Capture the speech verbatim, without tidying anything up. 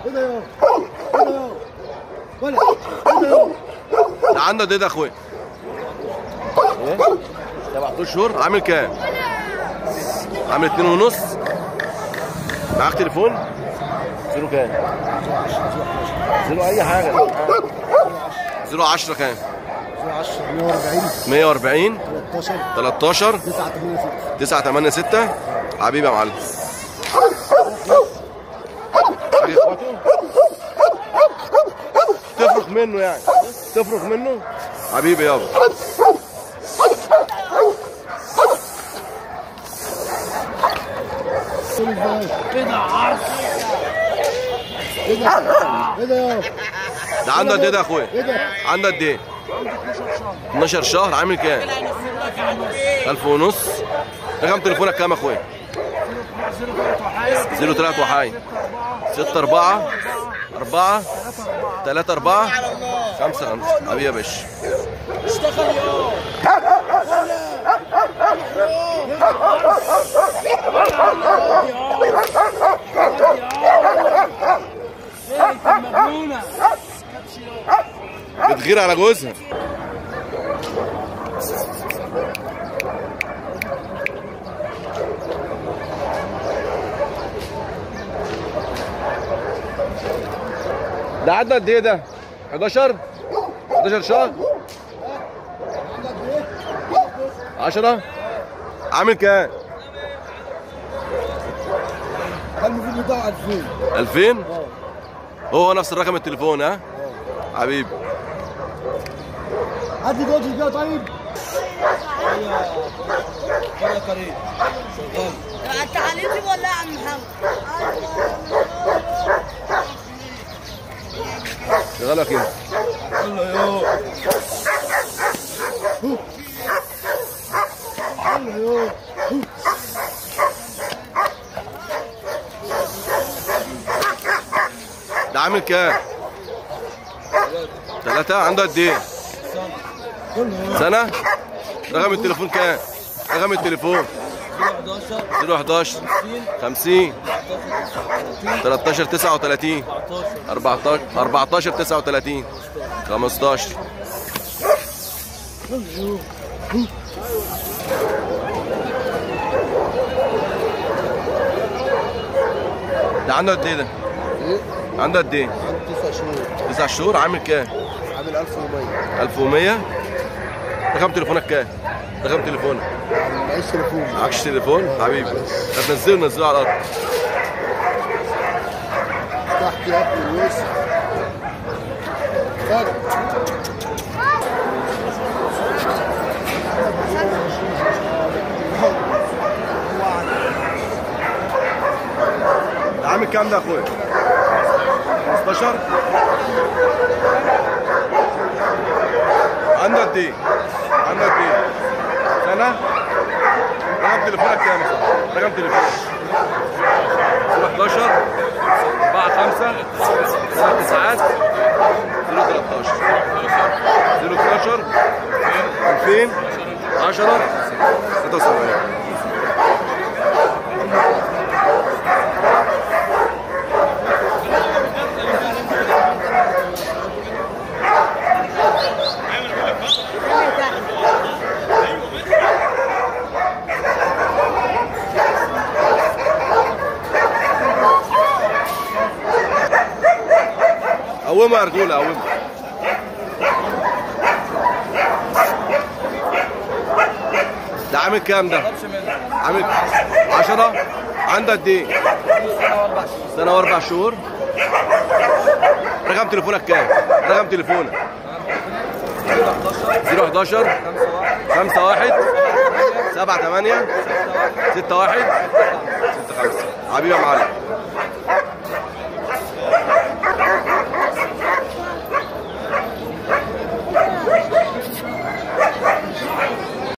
ايه ده يا ايه ده يا ولا ايه ده يا ده عندك ايه ده يا اخويا؟ ايه؟ سبع اشهر عامل كام؟ عامل اتنين ونص. معاك تليفون؟ زيرو كام؟ زيرو اي حاجه. زيرو عشرة كام؟ زيرو عشرة مية وأربعين مية وأربعين تلتاشر تلتاشر تسعة تمانية ستة تسعة تمانية ستة. حبيبي يا معلم. تفرق منه يعني تفرق منه حبيبي يابا. ايه ده عرس ايه ده ايه ده يا ده عنده قد ايه ده يا اخويا؟ ايه ده عنده قد ايه؟ اتناشر شهر. عامل كام؟ ألف ونص. رقم تليفونك كام يا اخويا؟ زيرو تلاتة وحاي ستة أربعة أربعة تلاتة أربعة خمسة خمسة. حبيبي يا باشا. اشتغل بتغير على جوزها. ده عدى قد ايه ده؟ حداشر حداشر شهر. عشرة. عامل كام؟ المفروض بتاعه ألفين. ألفين؟ هو نفس الرقم التليفون. ها؟ حبيبي. هات لي جوزي كده طيب. يا كريم شغال. انت عليتي ولا يا عم محمد؟ شغال اكيد. يلا يو يلا يو. ده عامل كام؟ ثلاثة. عنده قد ايه؟ سنة. رقم التليفون كام؟ رقم التليفون زيرو حداشر خمسين تلتاشر تسعة وتلاتين أربعتاشر أربعتاشر تسعة وتلاتين خمستاشر. ده عنده قد ايه ده؟ عنده قد ايه؟ تسع شهور. تسع شهور. عامل كام؟ عامل ألف ومية. ألف ومية. رقم تليفونك كام؟ رقم تليفونك. معيش تليفون. معكش تليفون؟ حبيبي. هتنزله نزله على الأرض. تحت يا ابني الوسع. فك. ده عامل كام ده يا اخويا؟ خمستاشر. عنده قد ايه؟ عنده قد ايه؟ سنة. رقم تليفونك كام يا اخويا؟ رقم تليفونك زيرو حداشر أربعة خمسة ثلاث تسعات زيرو تلتاشر زيرو اتناشر ألفين عشرة ستة وسبعين. قومها يا رجوله قومها. ده عامل كام ده؟ عامل عشرة. عنده قد ايه؟ سنة وأربع شهور. رقم تليفونك كام؟ رقم تليفونك زيرو حداشر خمسة واحد سبعة تمانية ستة واحد ستة خمسة. حبيبي يا معلم.